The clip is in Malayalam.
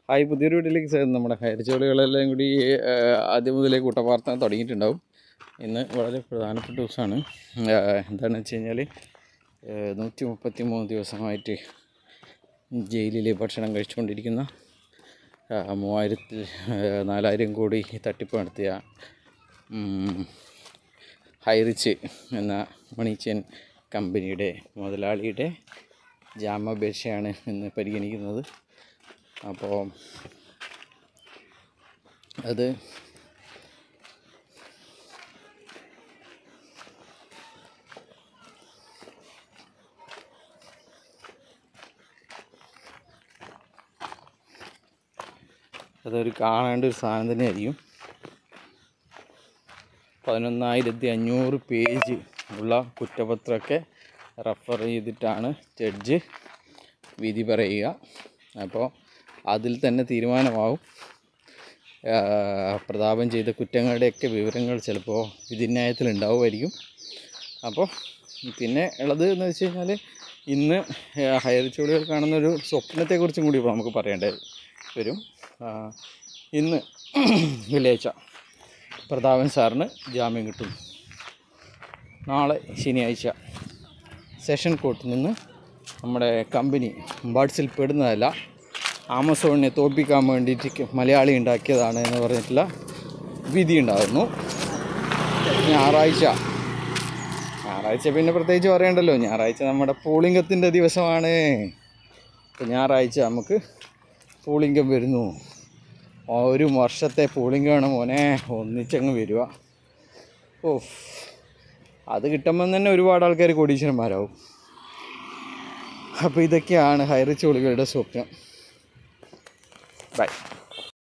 ഹായ്, പുതിയൊരു വീട്ടിലേക്ക് നമ്മുടെ ഹൈറിച്ചോളികളെല്ലാം കൂടി ആദ്യം മുതലേ കൂട്ടവാർത്ത തുടങ്ങിയിട്ടുണ്ടാവും. ഇന്ന് വളരെ പ്രധാനപ്പെട്ട ദിവസമാണ്. എന്താണെന്ന് വെച്ച് കഴിഞ്ഞാൽ 133 ദിവസമായിട്ട് ജയിലിൽ ഭക്ഷണം കഴിച്ചുകൊണ്ടിരിക്കുന്ന 4,000 കോടി തട്ടിപ്പ് നടത്തിയ ഹൈറിച്ച് എന്ന മണി ചെയിൻ കമ്പനിയുടെ മുതലാളിയുടെ ജാമ്യാപേക്ഷയാണ് ഇന്ന് പരിഗണിക്കുന്നത്. അപ്പോൾ അത് അതൊരു കാണേണ്ട ഒരു സാധനം തന്നെയായിരിക്കും. 11,500 പേജ് ഉള്ള കുറ്റപത്രമൊക്കെ റെഫർ ചെയ്തിട്ടാണ് ജഡ്ജ് വിധി പറയുക. അപ്പോൾ അതിൽ തന്നെ തീരുമാനമാവും പ്രതാപൻ ചെയ്ത കുറ്റങ്ങളുടെയൊക്കെ വിവരങ്ങൾ ചിലപ്പോൾ വിധിന്യായത്തിലുണ്ടാവുമായിരിക്കും. അപ്പോൾ പിന്നെ ഉള്ളത് എന്ന് വെച്ച് കഴിഞ്ഞാൽ ഇന്ന് ഹൈറിച്ചോളികൾ കാണുന്നൊരു സ്വപ്നത്തെക്കുറിച്ചും കൂടി ഇപ്പോൾ നമുക്ക് പറയേണ്ടത് വരും. ഇന്ന് വെള്ളിയാഴ്ച പ്രതാപൻ സാറിന് ജാമ്യം കിട്ടും. നാളെ ശനിയാഴ്ച സെഷൻ കോർട്ടിൽ നിന്ന് നമ്മുടെ കമ്പനി ബഡ്സിൽ പെടുന്നതല്ല, ആമസോണിനെ തോൽപ്പിക്കാൻ വേണ്ടിയിട്ട് മലയാളി ഉണ്ടാക്കിയതാണ് എന്ന് പറഞ്ഞിട്ടുള്ള വിധി ഉണ്ടാകുന്നു. ഞായറാഴ്ച പിന്നെ പ്രത്യേകിച്ച് പറയണ്ടല്ലോ, ഞായറാഴ്ച നമ്മുടെ പൂളിംഗത്തിൻ്റെ ദിവസമാണ്. അപ്പോൾ ഞായറാഴ്ച നമുക്ക് പൂളിംഗം വരുന്നു. 1 വർഷത്തെ പൂളിംഗമാണ് മോനെ, ഒന്നിച്ചങ്ങ് വരിക. അത് കിട്ടുമ്പം തന്നെ ഒരുപാട് ആൾക്കാർ കോടീശ്വരന്മാരാവും. അപ്പോൾ ഇതൊക്കെയാണ് ഹൈറിച്ചോളികളുടെ സ്വപ്നം. ബൈ.